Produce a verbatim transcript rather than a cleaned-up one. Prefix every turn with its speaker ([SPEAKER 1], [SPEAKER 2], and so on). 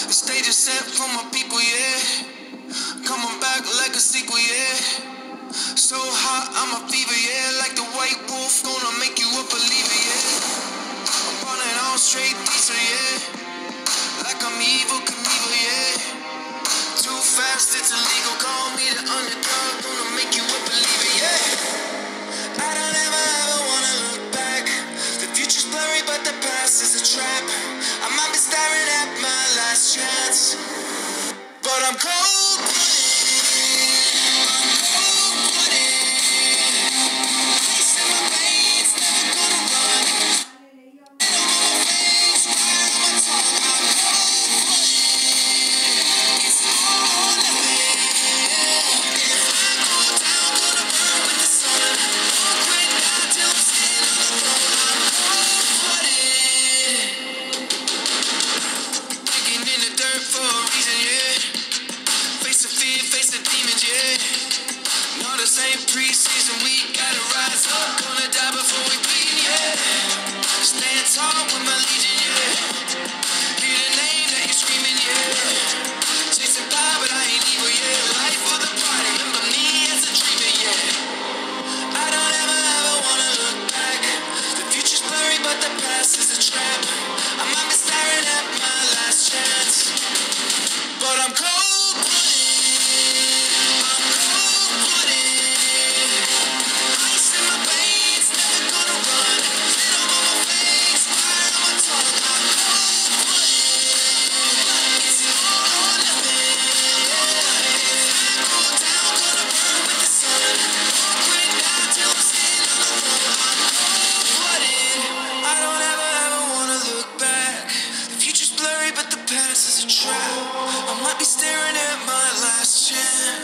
[SPEAKER 1] The stage is set for my people, yeah. Coming back like a sequel, yeah. So hot, I'm a fever, yeah. Like the white wolf, gonna make you a believer, yeah. I'm running all straight diesel, yeah. Like I'm evil Knievel, yeah. Too fast, it's illegal. Call me the underdog, gonna make you a believer, yeah. I don't ever ever wanna look back. The future's blurry, but the past is a trap. I might be staring at my last chance, but I'm cold. Preseason, we gotta rise up. Gonna die before we bleed, yeah. Stand tall with my legion, yeah. Hear the name that you're screaming, yeah. Chasing fire, but I ain't evil, yeah. Life for the party, remember me as a dreamer, yeah. I don't ever, ever wanna look back. The future's blurry, but the past is a trap. I might be staring at my last chance, but I'm cold. But the past is a trap. I might be staring at my last chance.